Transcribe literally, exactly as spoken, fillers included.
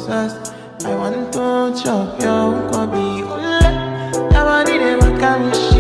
sauce. I want to chop your kobe. Your body they want to